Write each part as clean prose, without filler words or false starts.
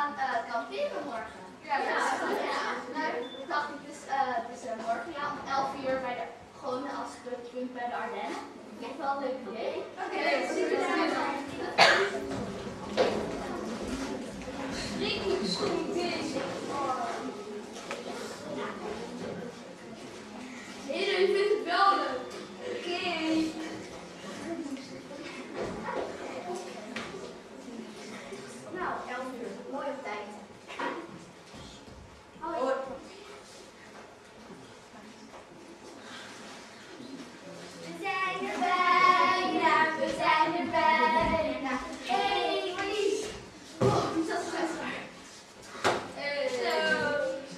gaan kamperen morgen. Ja. Nou, dacht ik dus morgen om 11 uur bij de, gewoon als punt bij de Ardennen. Echt wel een leuk idee. Oké, iedereen vindt het wel leuk. Oké. Nou, 11 uur. Mooie tijd. Hoi. We zijn er bijna. We zijn er bijna. Hey, Marlies. Oh, die zat zo zwaar. Zo.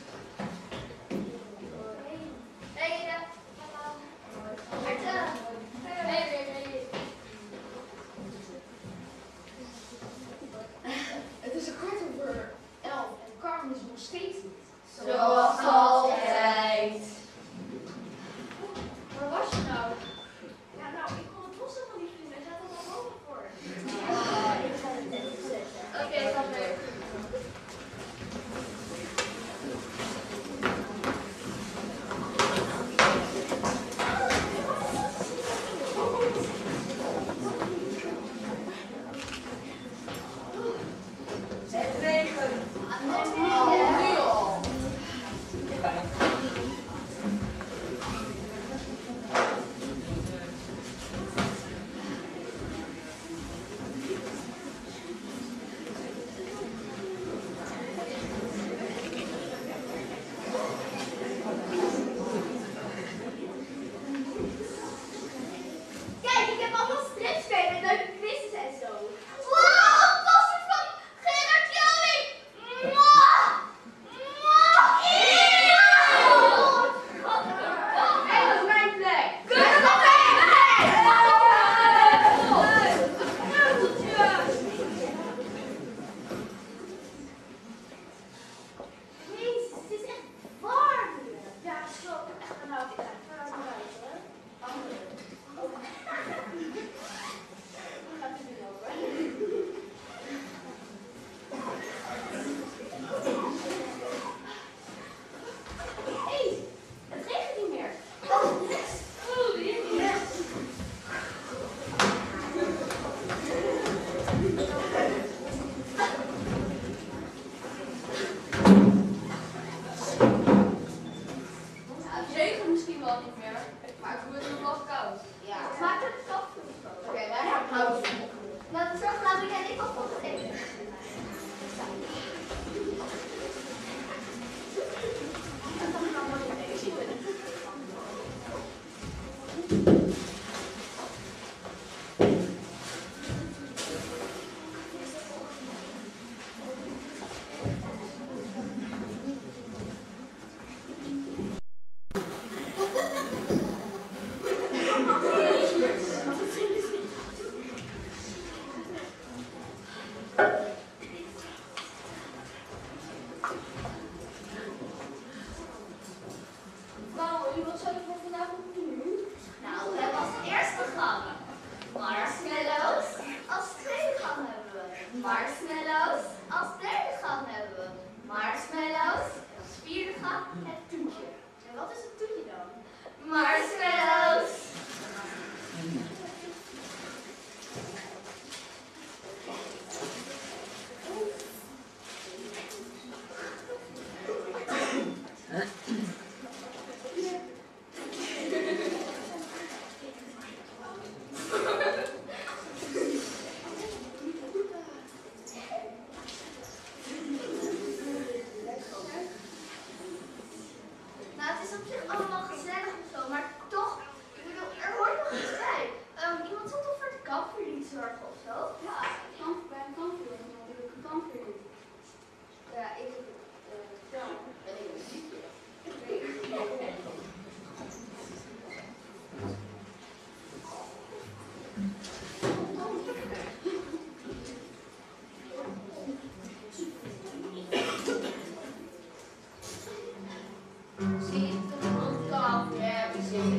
Hey, Marten. Hey. Het is 11:15 en Carmen is nog steeds niet. Zoals altijd. Waar was je nou? Ja, nou, ik kon het bos helemaal niet vinden. Er zat allemaal boven voor. Ik ga het net zetten. Oké, dat leuk. Het regent. Nu al. Kijk, ik heb allemaal stripspelen met leuke quizzen en zo. Wow, poster van Gerard Joling! Mwah! Mwah! Eeuw! Hey, dat is mijn plek. Kut op mijn Jezus, het is echt warm. Ja, zo. Nou, ik ga het eruit, hè. Gaat het nu over? Hé, het regent niet meer. Oh, yes. Oh, yes. Het regent misschien wel niet meer, maar ik word nog wel koud. Ja. Maak er het koffie van. Oké, wij gaan pauze. Laten we zorgen, laten we jij en ik alvast wat eten. Nou, wat zou er voor vandaag nog doen? Nou, we hebben als eerste gang marshmallows. Als tweede gang hebben we marshmallows. Als derde gang hebben we marshmallows. En als vierde gang het toetje. En wat is het toetje dan? Marshmallows. Nou, het is op zich allemaal gezellig en zo, maar toch, ik bedoel, er hoort nog iets bij. Iemand zal toch voor het kampvuur zorgen of zo? Ja, bij een kampvuur heb je natuurlijk een kampvuur. Ja, ik ben ik een ziekje. Zie je, het is een kampvuur. Ja, we zitten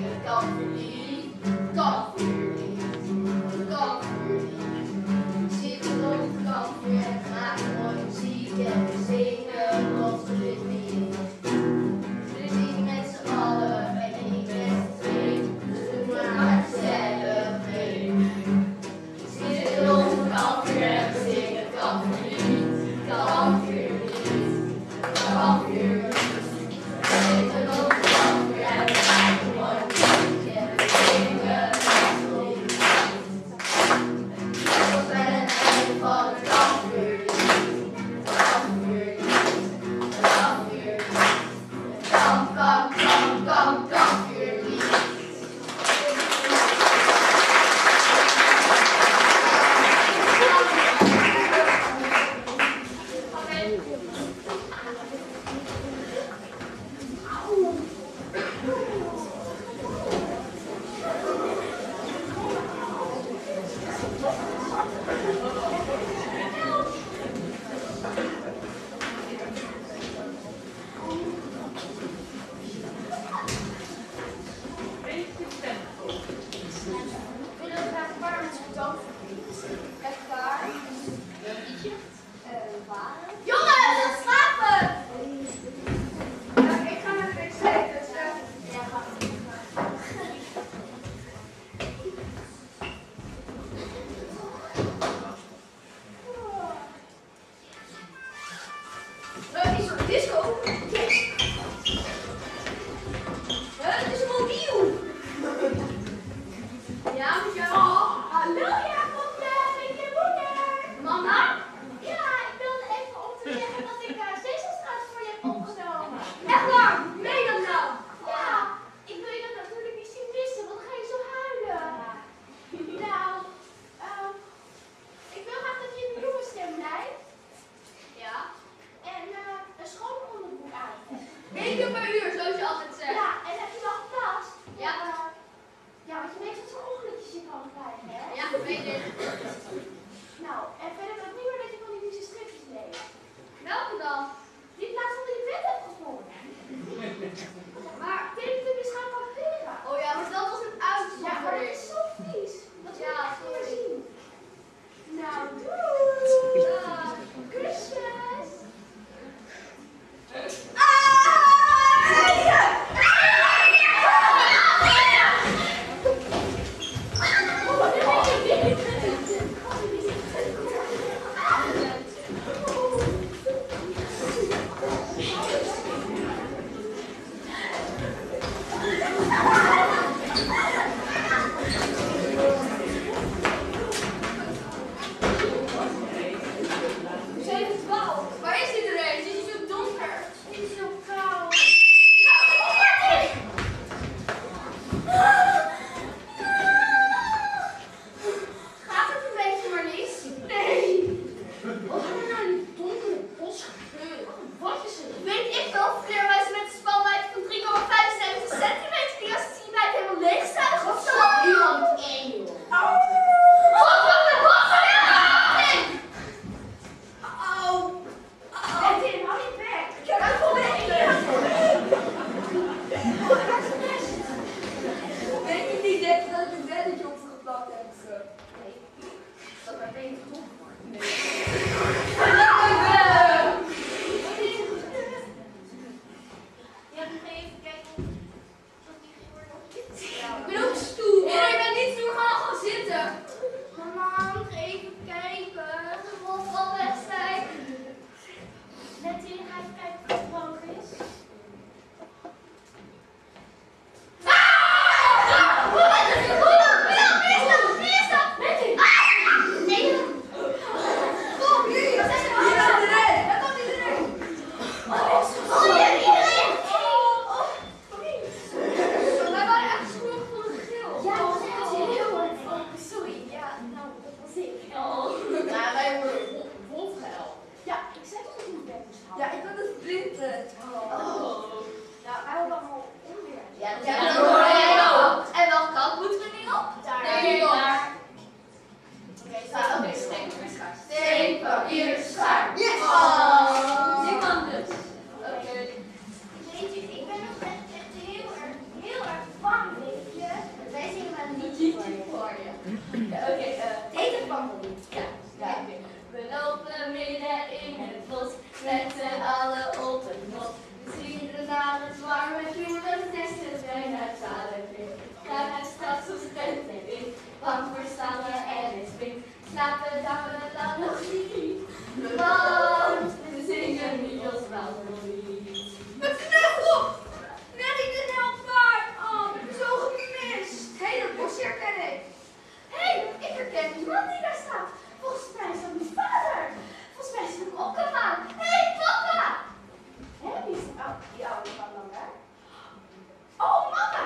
zijn het zalig. Ga naar straks als tent erin. Want voor slangen en een spring. Slapen dan nog niet. Want we zingen niet als wel niet. Met knuffel! Nelly de Helpaard! Oh, ik heb zo gemist. Hé, dat bosje ken ik. Hé, ik herken die man die daar staat. Volgens mij is dat mijn vader. Volgens mij is het een okkenman. Hé, papa! Hé, wie is die oude man dan daar? Oh, mama!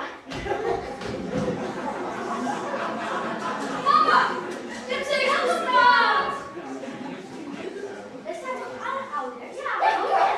Mama! Je hebt zeker gepraat! Er zijn toch alle ouders? Ja, yes!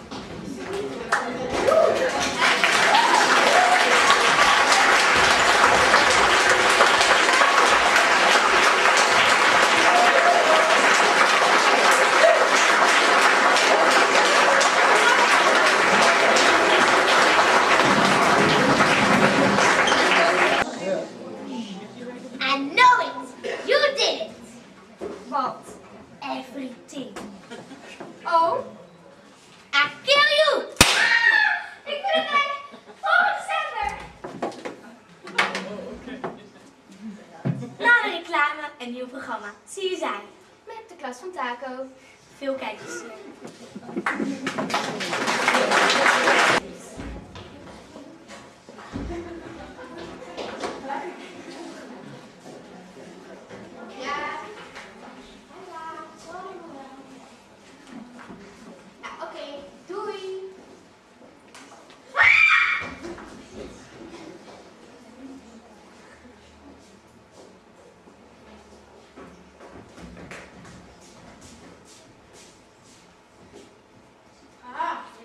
I know it! You did it! What? Everything. Oh? I kill you! Ik ben er bij! Volgende december! Na de reclame een nieuw programma. Zie je zij. Met de klas van Taco. Veel kijkers. Ja. Ja, oké. Doei. Ah,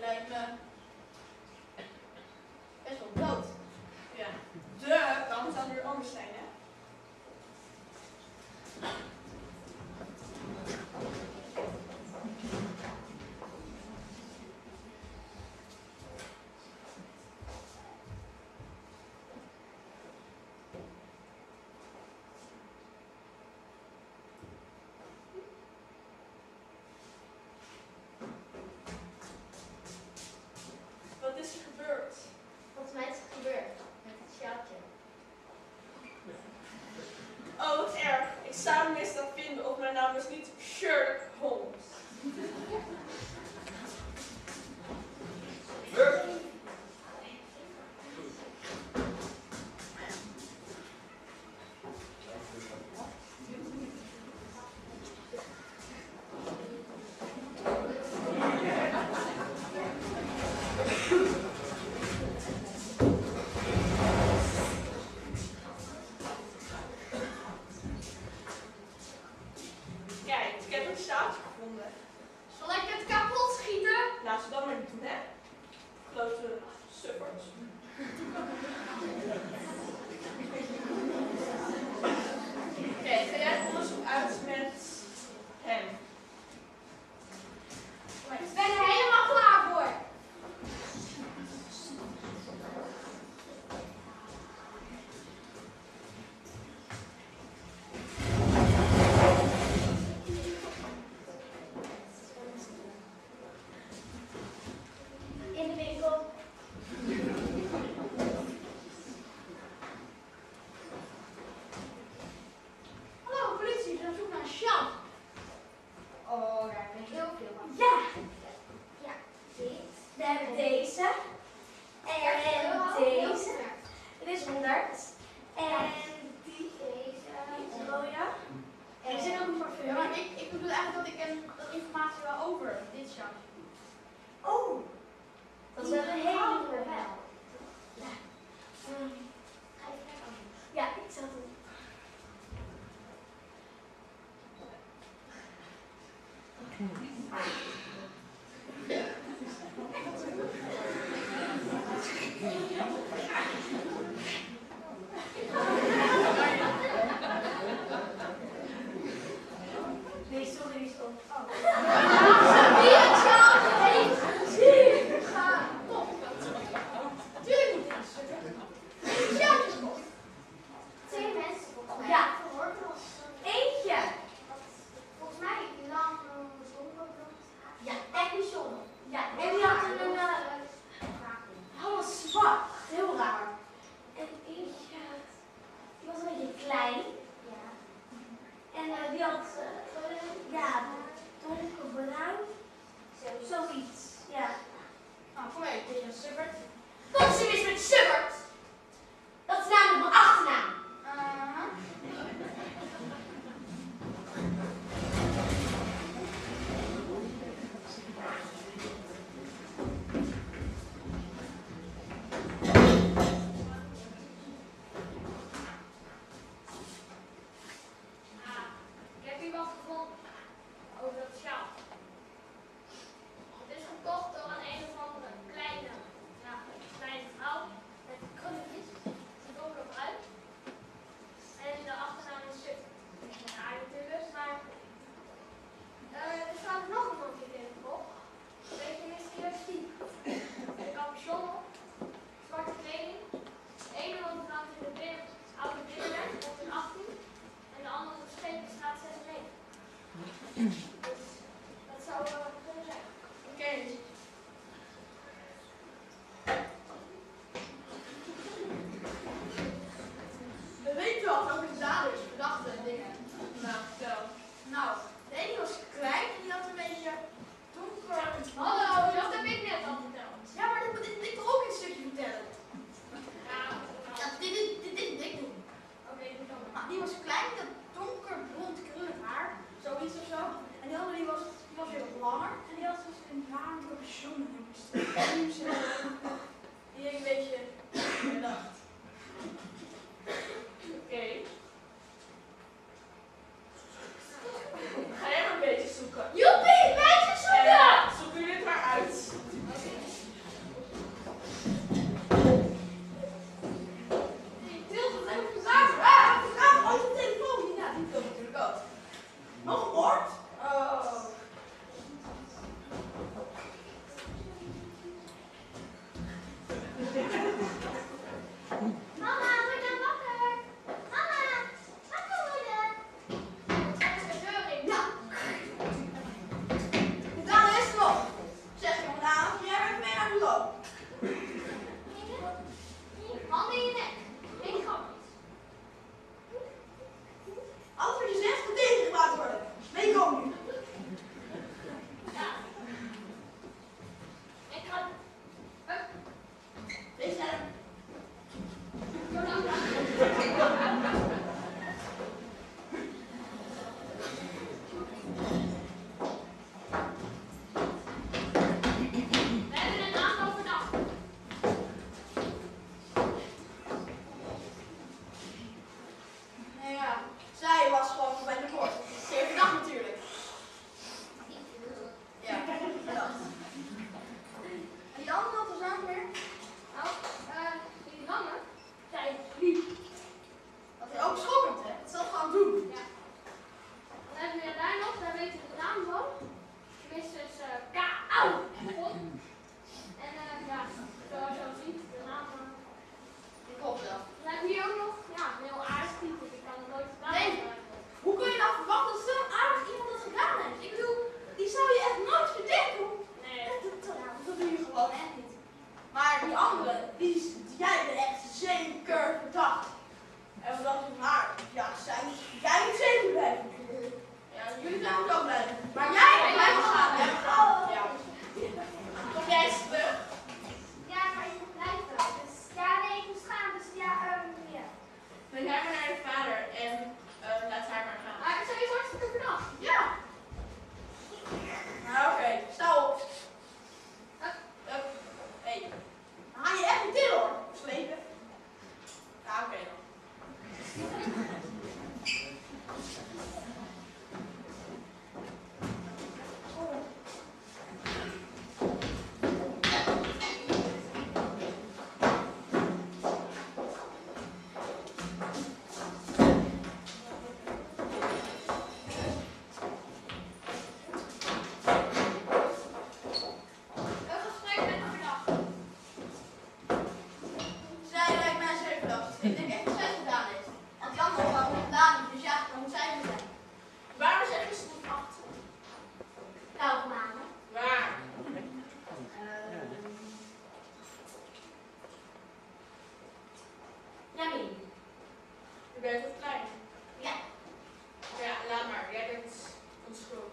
Rami. Je bent wat klein. Ja. Ja, laat maar. Jij bent onschuldig.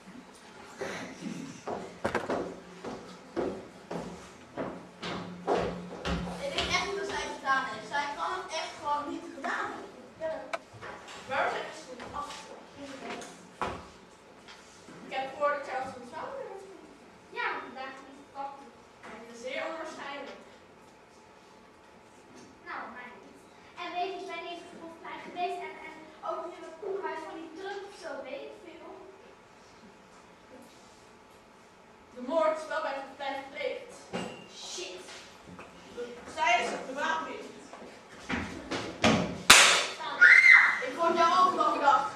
Ik denk echt niet dat zij het gedaan heeft. Zij kan het echt gewoon niet gedaan hebben. Waarom zeg je schoen achter? Ik heb gehoord dat jij als een vrouw bent. Ja, vandaag niet gepakt. Dat is zeer onwaarschijnlijk. Nou, maar niet. En weet je, ik ben even volgens mij geweest en ook in het koelhuis van die druk of zo, weet ik veel. De moord is wel bij het partij gepleegd. Shit. Zij is het bewaakt niet. Ik vond jou ook nog gedacht.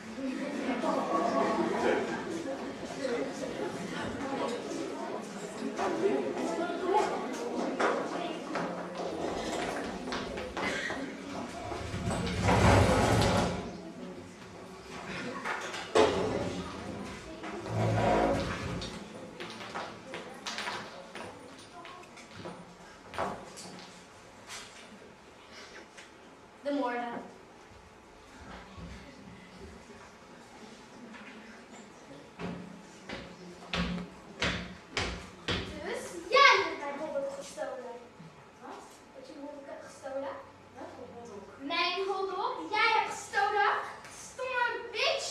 De moorden. Dus jij hebt mijn hotdog gestolen. Wat? Dat je hotdog hebt gestolen? Wat voor hotdog? Mijn hotdog die jij hebt gestolen? Stomme bitch!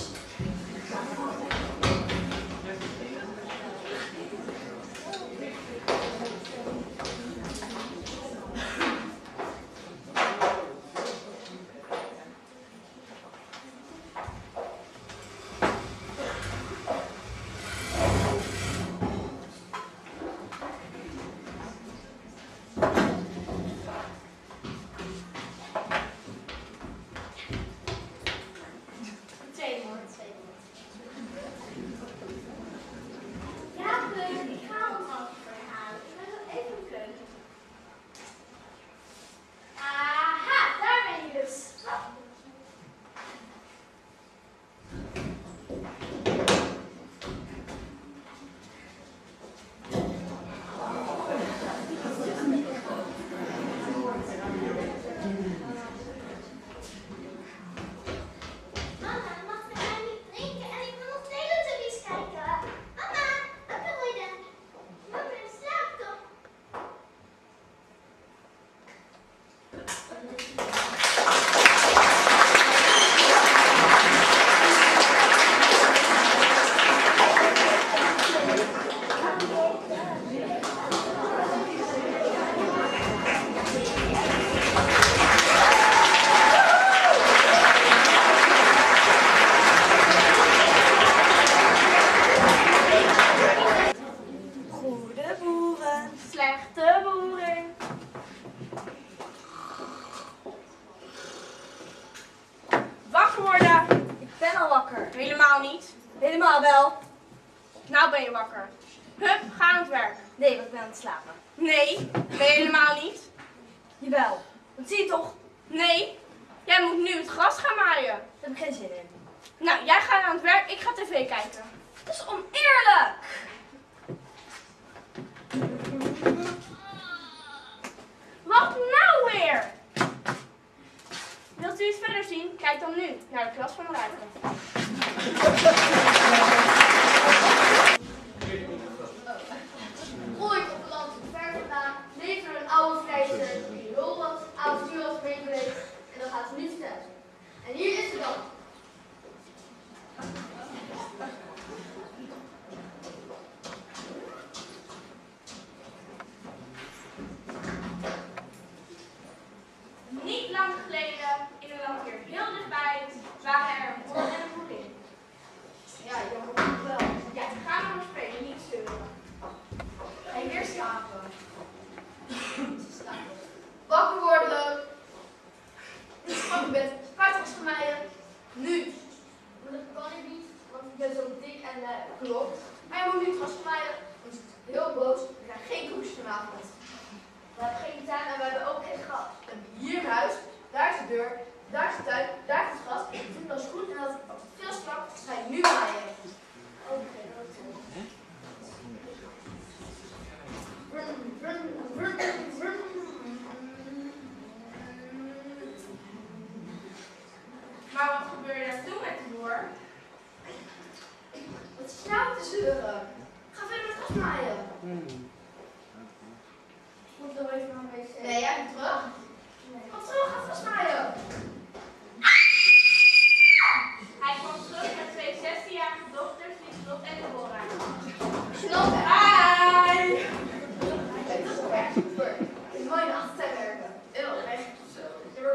Tweede moord. Ja, Puk, ik ga ons handje verhalen. Ik ben zo even een keuken. Aha, daar ben je dus. Mama, mag ik nou niet drinken en ik wil nog Teletubbies kijken? Mama, wat wil je dan? Mama, slaap toch? Goede boeren. Slechte boeren. Wakker worden. Ik ben al wakker. Helemaal niet. Helemaal wel. Nou ben je wakker. Hup, ga aan het werk. Nee, want ik ben aan het slapen. Nee, ben je helemaal niet. Jawel. Dat zie je toch? Nee, jij moet nu het gras gaan maaien. Daar heb ik geen zin in. Nou, jij gaat aan het werk, ik ga tv kijken. Dat is oneerlijk. Wat nou weer? Wilt u iets verder zien? Kijk dan nu naar de klas van Marijke. Ooit op het land ver vandaan leeft er een oude vrijster die heel wat avontuur als meebeleefd en dat gaat ze niet vertellen. En hier is ze dan. Niet lang geleden, in een land hier heel dichtbij, waren er een boer en een boerin. Ja,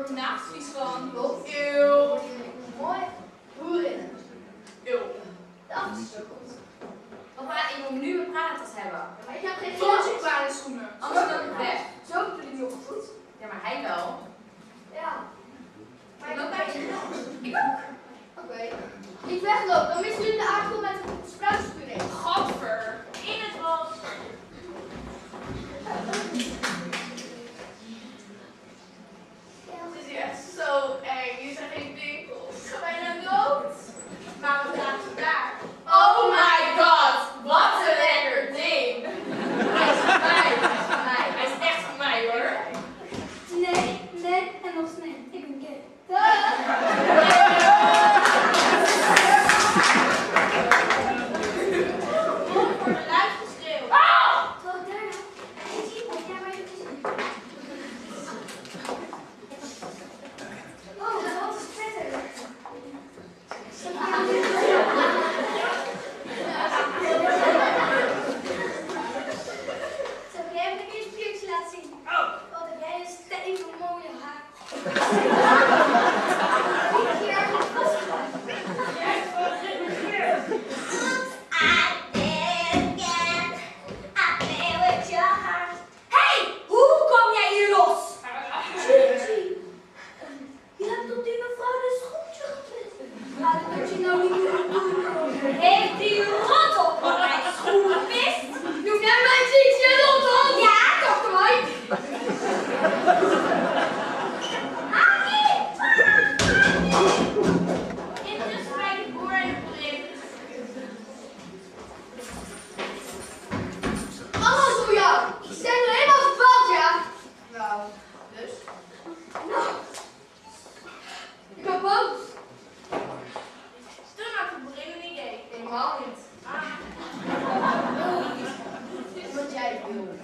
combinaties van. Klopt. Eeuw. Mooi. Boerinnen. Eeuw. Dat is zo goed. Papa, ik wil nu een praattas hebben. Maar ik heb geen Zonder glas. paardenschoenen. Anders loop ik weg. Zo heb ik niet opgevoed. Ja, maar hij wel. Ja. Maar Ik loop bij je glas. Ik ook. Oké. Niet weglopen, dan missen jullie de aardappel met spruitspuree. Gadver. In het bos. Het is hier echt zo eng. Hier zijn geen winkels. Ik ga bijna dood. Maar we gaan daar. Oh my god. Wat een lekker ding. Hij is van mij. Hij is van mij. Hij is echt van mij hoor. Nee, en nog nee. Ik ben gay. Mooi voor de luid geschreeuw. Terwijl ik daarna ik zie iemand, ja, maar je is niet. Oh, wat is verder? Zo, jij hebt een keer een spiertje laten zien. Wat heb jij een stevig mooie haar. Die keer vastgepakt. Hey, hoe kom jij hier los? Je hebt op die mevrouw de schoentje gepist. Laat het dat je nou niet meer doen. Heeft die rot op mijn schoen gepist? Noem jij mij ziekje rot? Ja, toch mooi. Intussen bij de boer en de boerin. Allemaal zo jou. Ze zijn er helemaal verveld, ja. Nou, dus. Nou. Ik ben boos. Stuur naar de boerin een idee. Helemaal niet. Wat jij wilt.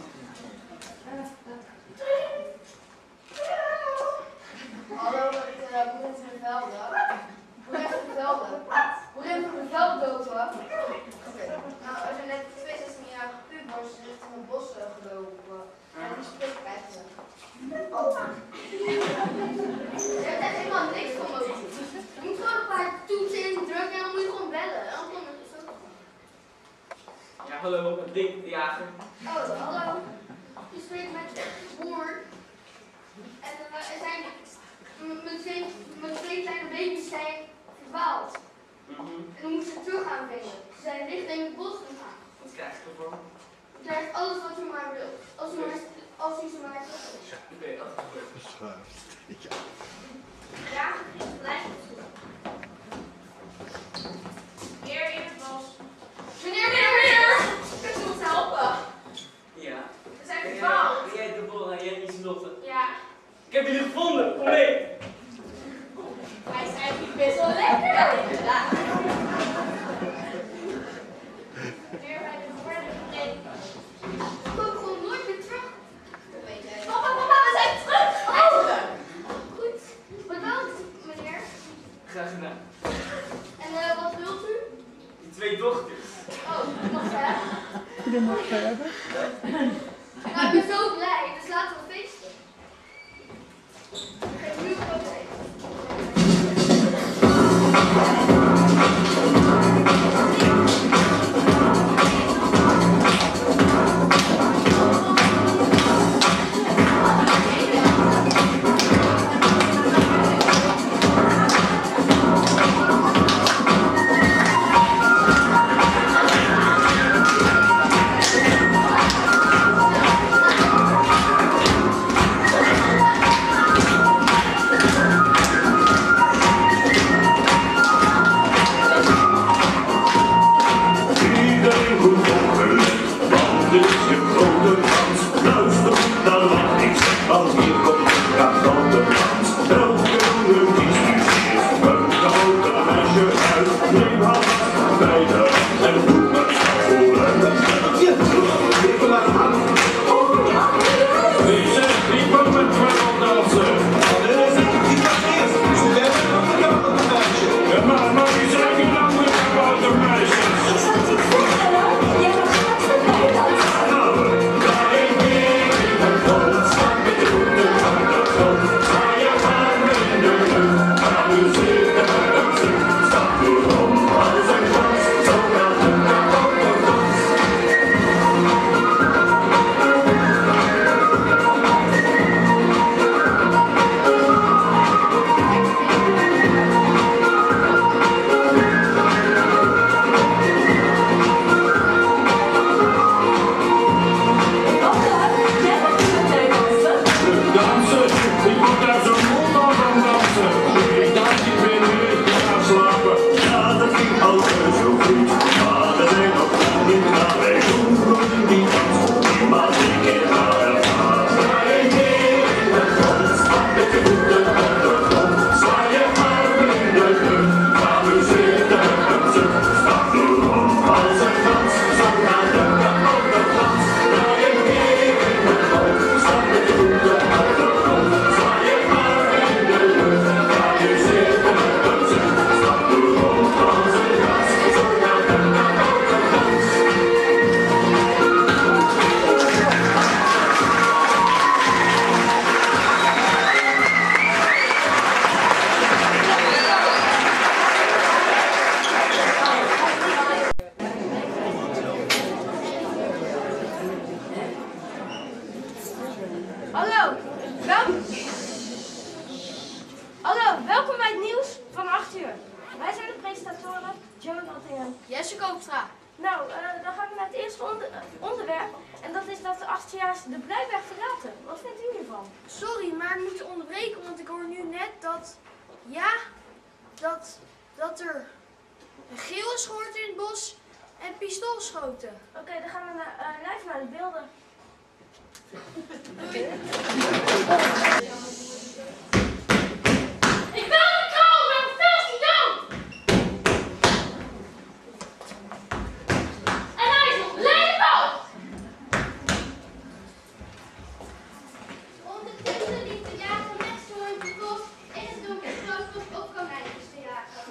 Hallo, ik Boerin van de Velde. Boerin van de Velde. Boerin van de Velde lopen. Oké. Nou, er zijn net 62-jarige pubers richting het bos gelopen. En die springen krijgen. Oh. Je hebt echt helemaal niks van mogen. Je moet gewoon een paar toetsen indrukken en dan moet je gewoon bellen. En dan komt het zo. Ja, hallo, Dick de Jager. Oh, hallo. Je spreekt met Boer. En er zijn mijn twee kleine baby's zijn verdwaald. En we moesten terug gaan vinden. Ze zijn richting het bos gegaan. Wat krijg je ervoor? Je krijgt alles wat je maar wilt. Als je ze maar hebt. Oké, dat is goed. Ja, gelijk goed. Weer in het bos. Meneer! Kunt u ons helpen? Ja. We zijn Ben verdwaald. jij de bol en jij niet Lotte? Ja, Ik heb jullie gevonden, kom mee! wij zijn hier best wel lekker. Ja, inderdaad. Weer bij de boer en de boerin. Ik kom gewoon nooit meer terug. Dat weet jij. Papa, we zijn terug. Oh, goed. Bedankt, meneer. Graag gedaan. En wat wilt u? Die twee dochters. Oh, mag je hebben? Nou, ik ben zo blij, dus laten we feesten. Ik geef nu een groot feest. Go. Hallo, welkom bij het nieuws van 8 uur. Wij zijn de presentatoren, Jonathan en Jesse Koopstra. Nou, dan gaan we naar het eerste onderwerp. En dat is dat de 8-jaars de Blijweg verlaten. Wat vindt u hiervan? Sorry, maar ik moet je onderbreken, want ik hoor nu net dat, dat er een geel is gehoord in het bos en pistoolschoten. Oké, dan gaan we live naar de beelden. Ik wil de kraan, ik ben veel te jong! En hij is nog lelijk oud! Ondertussen liep de jager met zo'n bos in het donker groot op konijntjes te jagen.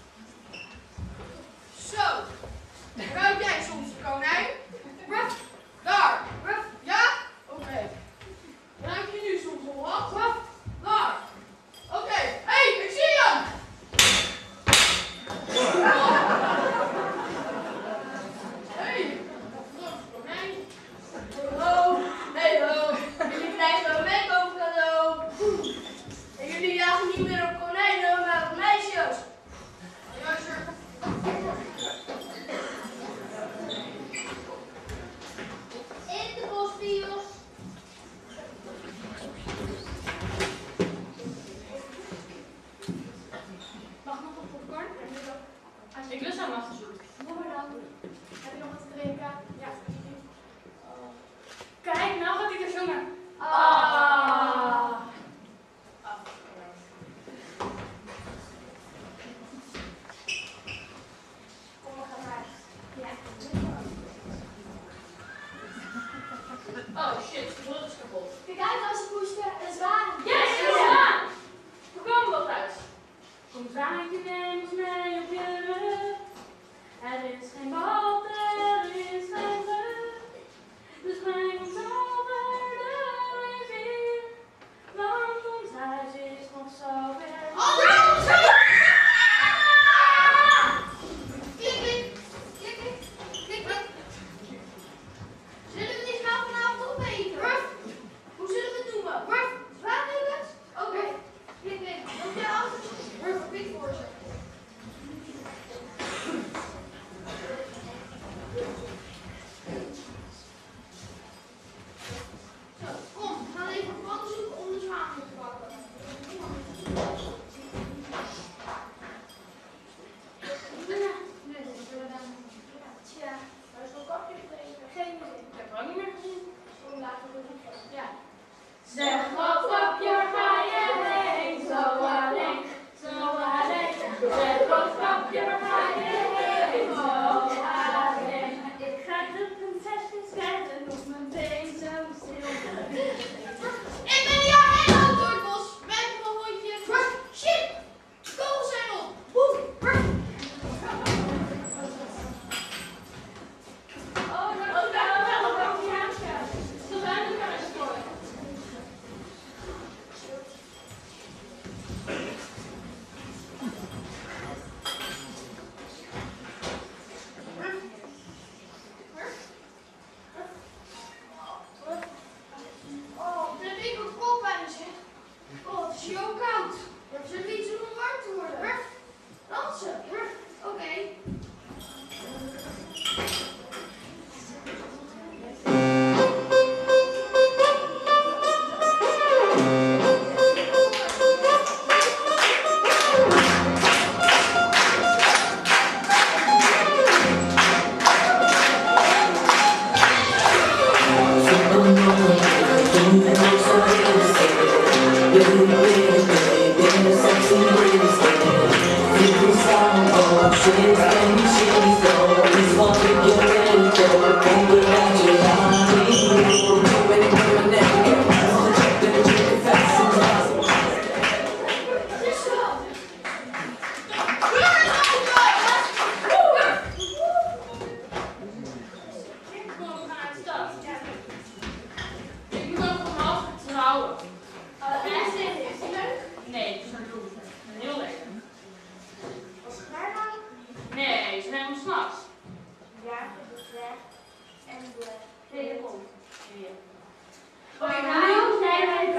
Zo, ruik jij soms een konijn? Ruff, daar. Ruff, ja? Oké. Ruik je nu soms een wat? Ruff, daar. Oké, hé, ik zie hem! Hé, konijn. Hallo, hey hallo. Jullie krijgen een make-up cadeau. En jullie jagen niet meer op konijnen, maar op meisjes. Juist. In de bosbios. Mag nog een popcorn? Ik lust aan achterzoek. Doe maar dan. Heb je nog wat te drinken? Ja. Kijk, nou gaat hij er zingen. Ah. Kom, we gaan naar. Ja. Oh shit, de brug is kapot. Kijk uit als ze poesten en zwaren. Yes, een zwaan! We komen wel thuis. Kom zwaantje, neem ons mee op je rug. Er is geen boot, er is geen brug. Dus breng ons over de rivier. Want ons huis is nog zo ver. Klik, klik. Klik, klik. Klik, klik. Zullen we die schaal vanavond opeten? Ruff, hoe zullen we het noemen? Ruff, zwaannuggets? Oké. Klik, klik. Op je auto. Ruff, klik voor ze. Zo, kom. We gaan even pannen zoeken om de zwaan te pakken. Tja, waar is mijn kapje gebleven? Geen idee. Ik heb er ook niet meer gezien. Kom laten we zoeken. Ja. Zeg wat kapje ga je heen, zo alleen, zo alleen. Zeg wat kapje ga je heen, zo alleen. Ik ga de prinsesjes kijken op mijn been zo stil. Ik ben een jaar helemaal door het bos. Met een hondje. Ruff, shit. Kogels zijn op. Woe, ruff. Oh, nou, wel een kapje haasje. Zo zijn we er eens voor. Oh, wat heb ik een koppijn zeg. Oh, het is hier ook koud. Zullen we iets doen om warm te worden? Ruff, dansen. Ruff, oké. Kom, we gaan naar de stad. Ik moet nog om half trouwen. Is die leuk? Nee, het is een roes. Heel lekker. Was het waar dan? Nee, ze zijn om 's nachts. Ja, de weg en de Nee, dat komt. Oh, nou zijn wij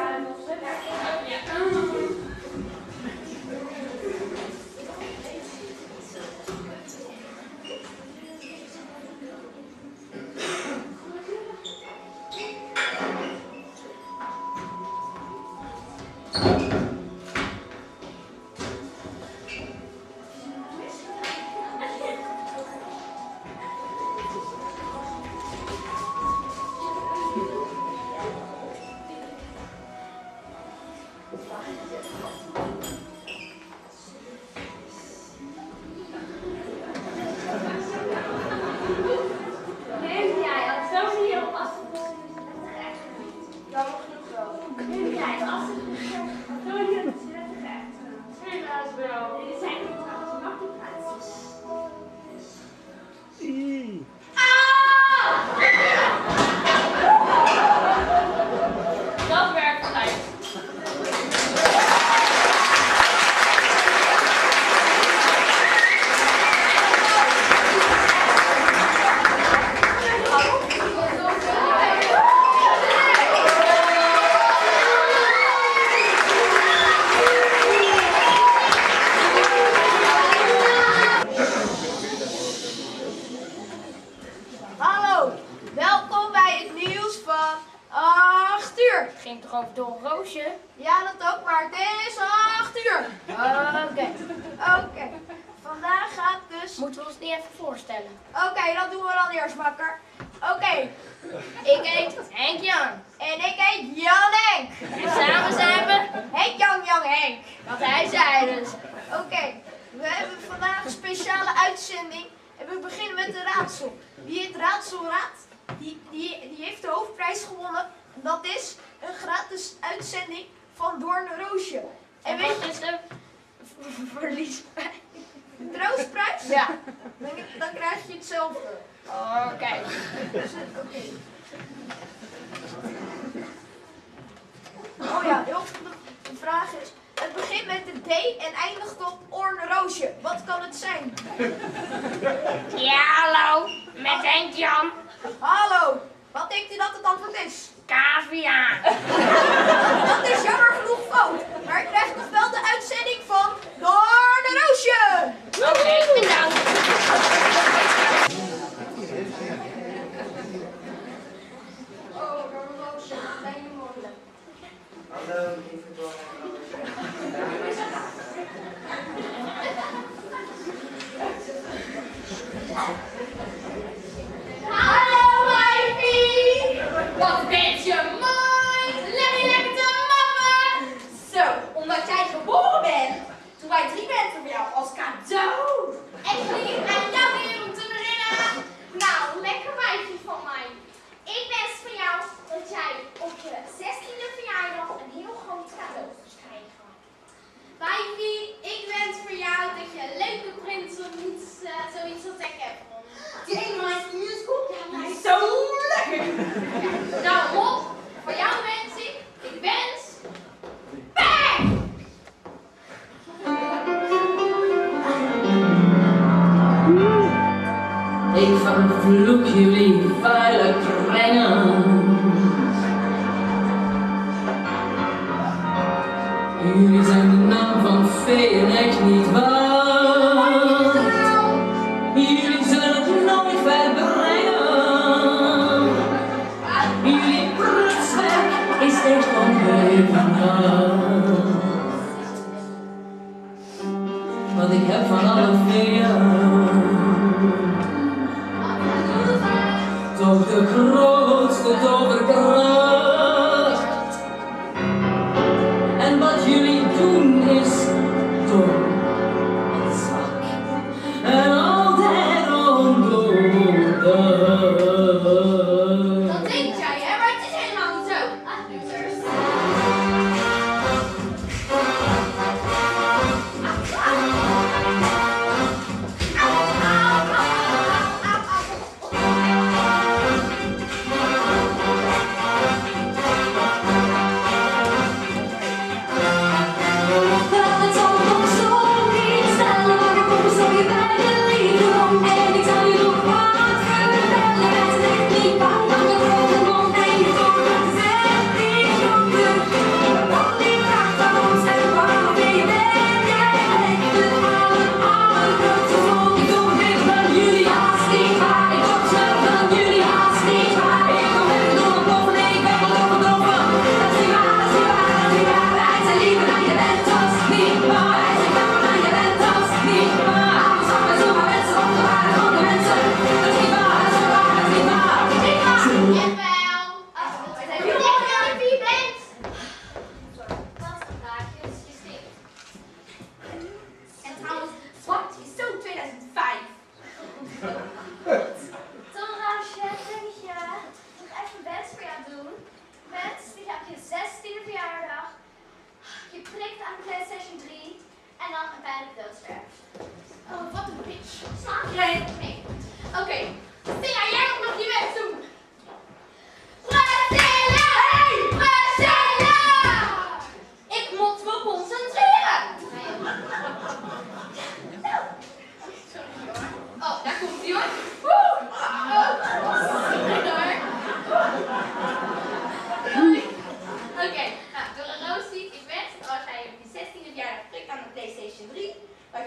Neem jij als zo hier op als jammer genoeg wel. Neem jij als zo hier op helaas wel. Dit zijn niet trouwens wachtplaatsen. Dat werkt gelijk. Hallo, welkom bij het nieuws van 8 uur. Ging toch over door een roosje? Ja, dat ook, maar het is 8 uur. Oké. Vandaag gaat dus... Moeten we ons niet even voorstellen? Oké, dat doen we dan eerst, makker. Oké, Ik heet Henk Jan. en ik heet Jan Henk. En samen zijn we Henk Jan Henk. wat hij zei dus. Oké, we hebben vandaag een speciale uitzending en we beginnen met een raadsel. Wie het raadsel raadt, die heeft de hoofdprijs gewonnen. En dat is een gratis uitzending van Doorn Roosje. En weet je, is de verliesprijs? de troostprijs? Ja. Dan krijg je hetzelfde. Oké. Oké. Oh ja, heel goed. De vraag is, het begint met de D en eindigt op Ornroosje. Wat kan het zijn? Ja, hallo. Met Henk Jan. Hallo, wat denkt u dat het antwoord is? Cavia. Dat is jammer genoeg fout, maar ik krijg nog wel de uitzending van Ornroosje. Oké, bedankt. Oh, Ornroosje, ben je mooi. Hallo, lieve Doorn. Hallo, wijfie! Wat ben je mooi! Lekker te mappen! Zo, omdat jij geboren bent, doen wij 3 mensen voor jou als cadeau. En lief aan jou weer om te beginnen. Nou, lekker wijfje van mij. Ik wens voor jou dat jij op je 16e verjaardag een heel groot cadeau gaat krijgen. Wijfie, ik wens voor jou dat je een leuke prins of iets, zoiets als ik heb. Die ene meisje in je school, ja, maar is zo lekker. Nou, Rob, voor jou wens ik wens... Bang! Ik vervloek jullie vuile krengen. Jullie zijn de naam van vee en echt niet waard. Jullie zullen het nooit ver brengen. Jullie prutswerk is echt ongeëvenaard. Want ik heb van alle veeën toch de grootste toverkracht. En wat jullie doen is dom en zwak en altijd ondoordacht. Dat denk jij, hè? Maar het is helemaal niet zo.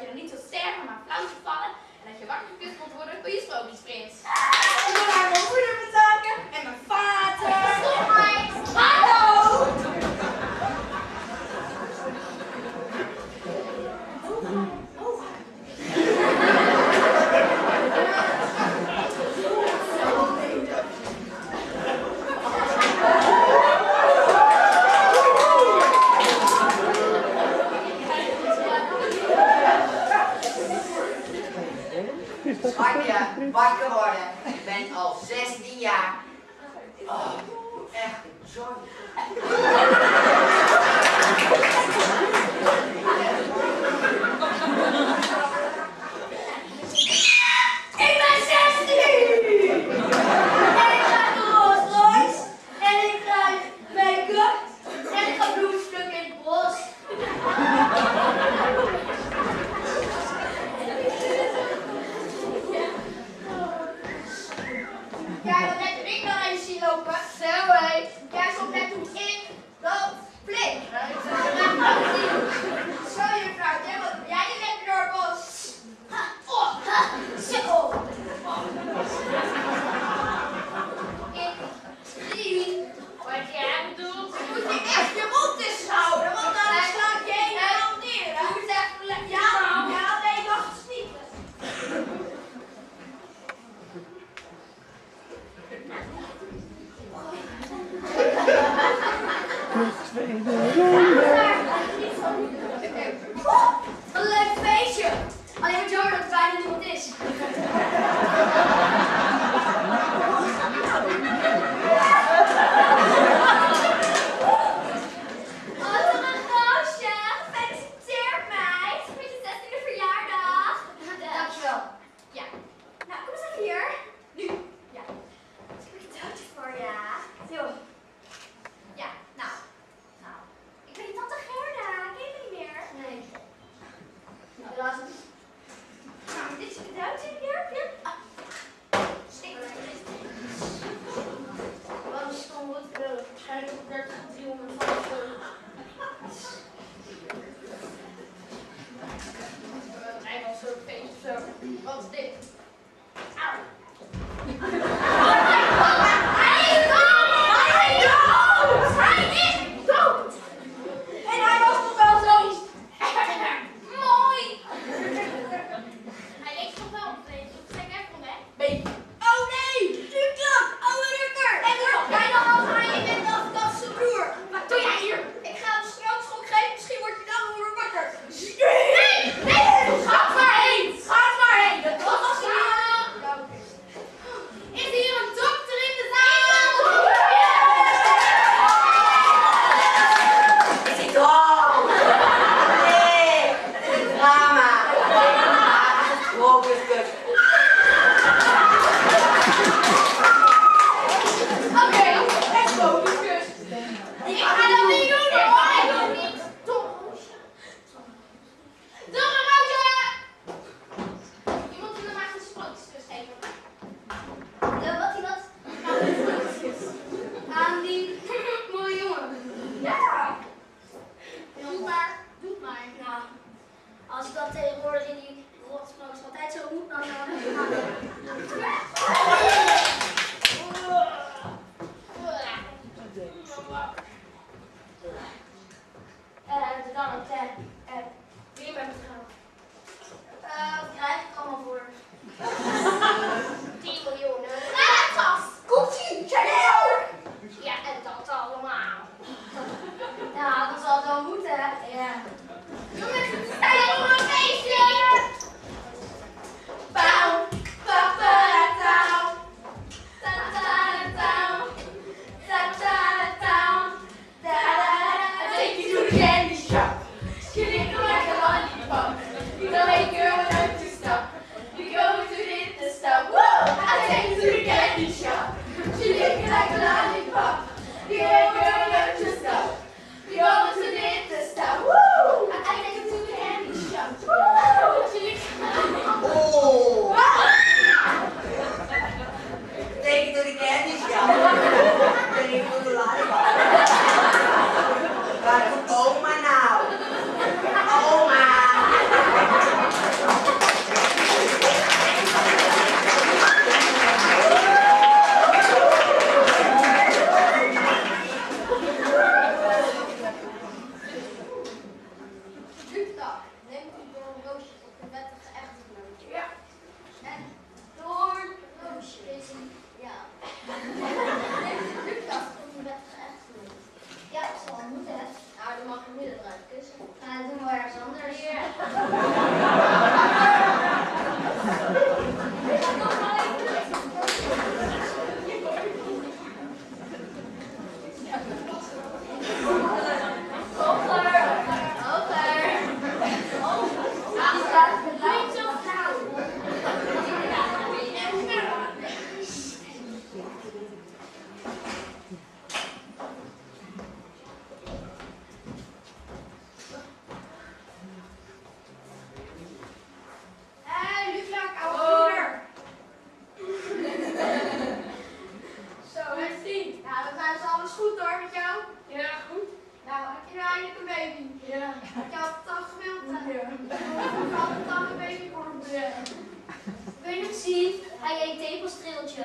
proberen niet zo sterk maar flauw te vallen. En dat je wakker gekust moet worden door je sprookjesprins. Ik wil naar mijn moeder bedanken en mijn vader. Hallo! Schatje, wakker worden. Je bent al 16 jaar. Oh, echt een zooi. Ik ben 16! En ik ga naar Rolls Royce. En ik krijg make-up. En ik ga bloemstukken in het bos. Jij wil net ik nog eens zien lopen. Zo hé. Jij stond net toen ik dat flik. Zo juffrouw, jij je lekker door het bos. Zo. Ik zie Wat jij bedoelt. je moet je echt je mond eens houden, want dan slaat je helemaal neer. Hè? Je moet even lekker Ja, nee, wacht eens niet. Wat een leuk feestje. Alleen wat jammer dat er bijna niemand is. Oh, toch een roosje. Gefeliciteerd, meid. Met je 16e verjaardag. Dankjewel. Ja. Nou, kom eens even hier. Nu. Ja. Ik heb een cadeautje voor je. Zo. Ja, nou. Ik ben je tante Gerda. Ken je me niet meer? Nee. Helaas niet. Nou, dit is je cadeautje hier. Hier. Stik er even. Wat een stom goed cadeau. Waarschijnlijk op 30 of 350 euro. Hij was zo'n feestje of zo. Wat is dit? Auw. Hij is dood! Hij is dood! Hij is dood! En hij was nog wel zoiets. Mooi! Hij leek toch wel een feestje. Of zijn weg van weg? Beetje. Oh nee! Stukklap! Oude rukker! En jij dan al aan je bent als zijn broer. Wat doe jij hier? Ik ga een stroopschok geven. Misschien word je dan wel weer wakker. Nee! Nee! Ga maar heen! Ga maar heen! Dat was hier. Ja, oké. Is hier een dokter in de zaal? Is hij dood? Nee, het is een drama. Focus. Oké, let's go. Dus. Ik ga dat niet doen hoor! Ik doe niet. Doe maar, Roosje! Je moet hem de magische sprookjeskus geven. Wat hij dat? Aan die mooie jongen. Ja. Doe maar. Doe maar. Nou, als ik dat tegenwoordig in die rotsprookjes altijd zo moet, dan Wie je bent gegaan? Wat krijg ik allemaal voor? 10 miljoen. Gratis! Gucci! Chanel! Ja, en dat allemaal. Ja, dat zal het wel moeten, hè? Ja. Jongens, het is tijd voor een feestje! Pauw! Paparatauw! Ta-ta-ta-ta. Ta-ta-ta-tauw! Ta-da-da-da! Take you to the candy shop! You lick like a lollipop! You know a girl without to stop! You go to the stop! Whoa! I take you to the candy shop! She lick like a lollipop! You know a girl without to stop! You go to the stop! Woo! I take you to the candy shop! Woo! She lick Oh, take it to the candy shop. Take it to the lollipop. Waar doet oma nou? Oma! baby. Ja. Ik had het al gewild. Ja. Ik had het al een baby worden. Ja. Wil je nog zien? Hij eet tepelstreeltje.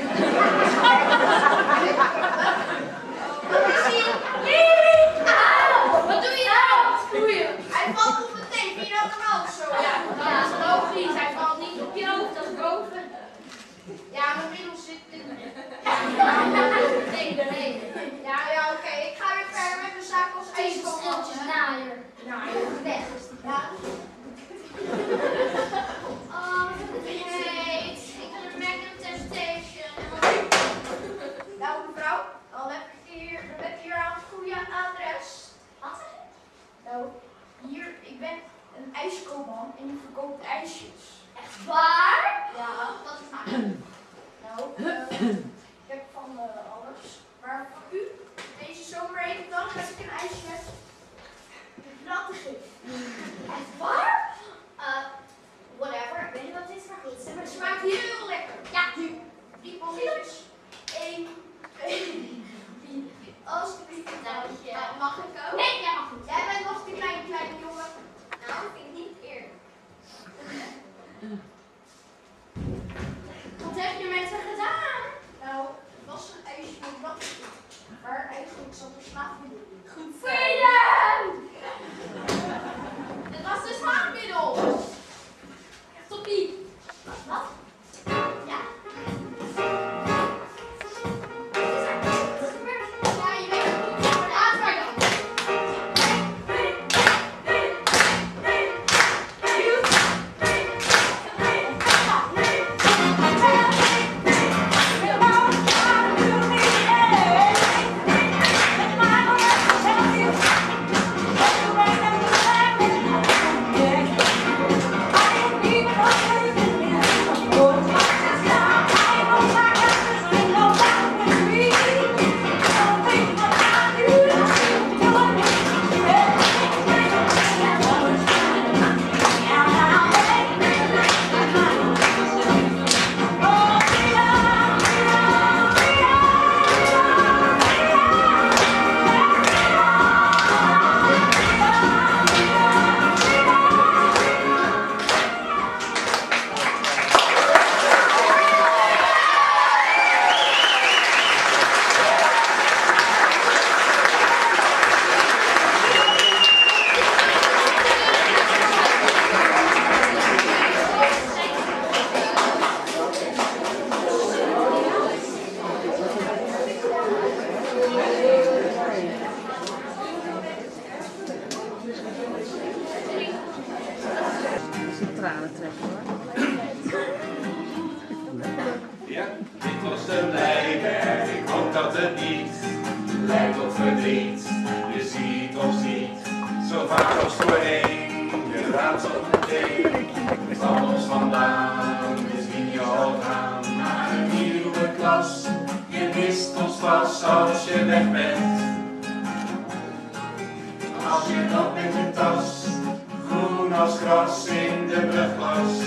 Wat is hij? Wat doe je nou? Hij valt op mijn teen, vind je dat dan ook zo? Ja, dat is logisch. Hij valt niet op je hoofd, dat is boven. Ja, mijn middel zit in. Nee. Ja, oké. Ik ga weer verder met mijn zaak als Tepelstreeltjes naaier. Weg. Ja. Oh, wat heet. Ik wil een Magnum Temptation. Nou, mevrouw, dan heb ik hier aan het goede adres. Wat zeg je? Nou, hier, ik ben een ijskoopman en die verkoopt ijsjes. Echt waar? Ja. Wat is nou? Nou, ik heb van alles. Maar voor u, deze zomer even dan heb ik een ijsje met natte gif. Echt waar? Whatever. Ik weet niet wat het is, maar goed. Het smaakt heel lekker. Ja. Die bolletjes. 1, 2, 3. Alsjeblieft. Dank je. Mag ik ook? Nee, jij mag niet. Jij bent nog die kleine jongen. Nou, dat vind ik niet eerlijk. Wat heb je met haar gedaan? Nou, het was een ijsje met natte gif. Maar eigenlijk zat er slaapmiddel in. Goed Freedom! Het was dus slaapmiddel. Echt toppie. Wat? Ja. Wat is er? Ja, je weet het niet. Laat maar dan. Tranen trekken hoor. Ja, dit was de Blijberg. Ik hoop dat het niet lijkt op verdriet. Je ziet ons niet zo vaak als voorheen. Je gaat zo meteen van ons vandaan. Misschien je ook gaan naar een nieuwe klas. Je mist ons vast als je weg bent. Als je loopt met je tas, groen als gras in de brugklas.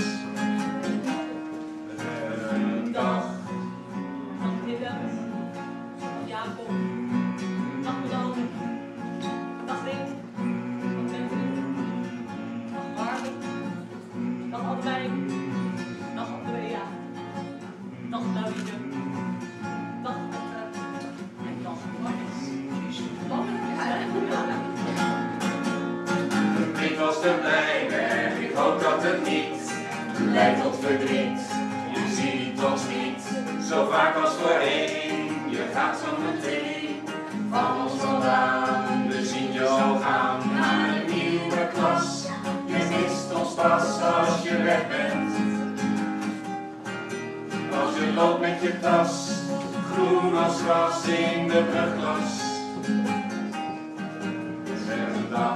Een dag. Dag Willem. Dag Jacob. Dag Milan. Dag Rick. Dag Benjamin. Dag Barbie. Dag Adelijn. Dag Andrea. Dag Lauwike. Dag Otte. En dag Marcus. Dit was de Blijberg, ik hoop dat het niet leidt tot verdriet. Je ziet ons niet zo vaak als voorheen. Je gaat zo meteen van ons vandaan. We zien je al gaan naar een nieuwe klas. Je mist ons pas als je weg bent. Als je loopt met je tas, groen als gras in de brugklas. Zeg een dag.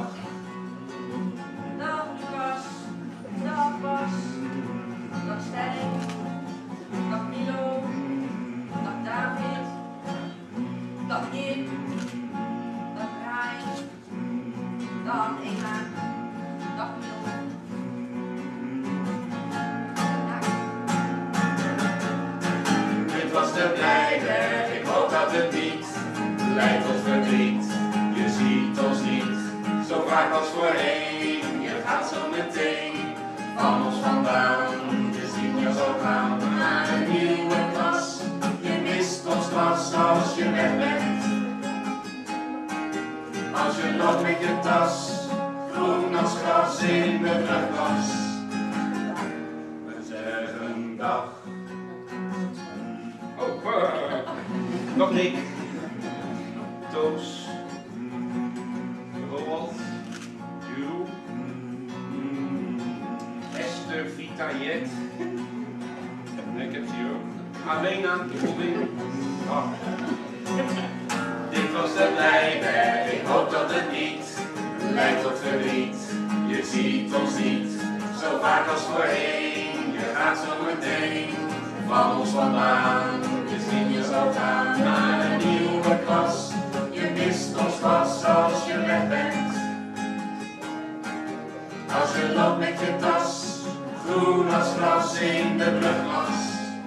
Dag Lucas. Dag Bas. Dag Stijn. Dag Milo. Dag David. Dag Jip. Dag Rijn. Dag Ema. Dag Milo. Dit was de Blijberg, ik hoop dat het niet leidt tot verdriet. Je ziet ons niet zo vaak als voorheen. Je gaat zo meteen van ons vandaan. Je ziet je zo gaan naar een nieuwe klas. Je mist ons klas als je weg bent. Als je loopt met je tas, groen als gras in de brugklas. We zeggen dag. Oh, nog Nick. Toos. Roald. Jeroen. Esther, Vita, Jet. Nee, ik heb ze hier ook. Alena, Robin. Oh. Dit was de Blijberg, ik hoop dat het niet leidt tot verdriet. Je ziet ons niet, zo vaak als voorheen. Je gaat zo meteen van ons vandaan. We zien je zo gaan naar een nieuwe klas. Je mist ons klas als je weg bent. Als je loopt met je tas, groen als gras in de brugklas.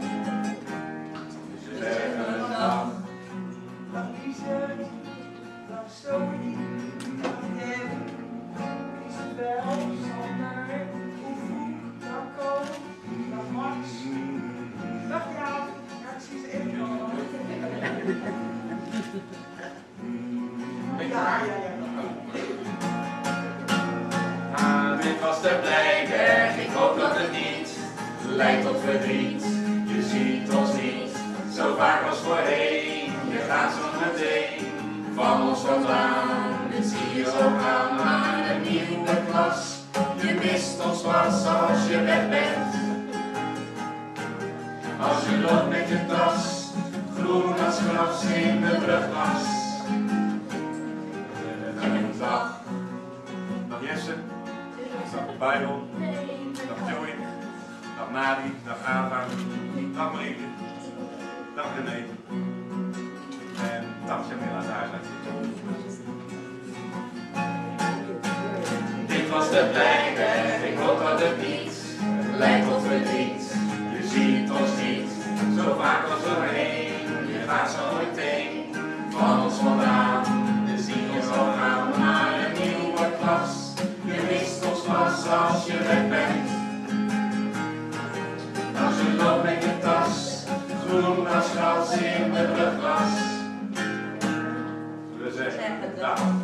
Ze zeggen dag. Dag Liesje, dag Sophie, dag Jen, Isabel, Sander, Oefoe, dag Ko, dag Max, dag Jaap. Ja, ik zie ze even al. Ja. Dit was de Blijberg, ik hoop dat het niet leidt tot verdriet. Je ziet ons niet, zo vaak als voorheen. Je gaat zo meteen van ons vandaan. We zien je zo gaan naar een nieuwe klas. Je mist ons klas als je weg bent. Als je loopt met je tas, groen als gras in de brugklas. Dag. Dag Jesse. Dag Bijbel. Dag Joey. Dag Nadi. Dag Ava. Dag Marieke. Dag René. En dag Jamila, daar zijn Dit was de Blijberg, ik hoop dat het niet leidt tot verdriet. Je ziet ons niet, zo vaak als voorheen. Je gaat zo meteen van ons vandaan. We zien je zo gaan naar een nieuwe klas. Je mist ons klas als je weg bent. Als je loopt met je tas, groen als gras in de brugklas. we zeggen dag.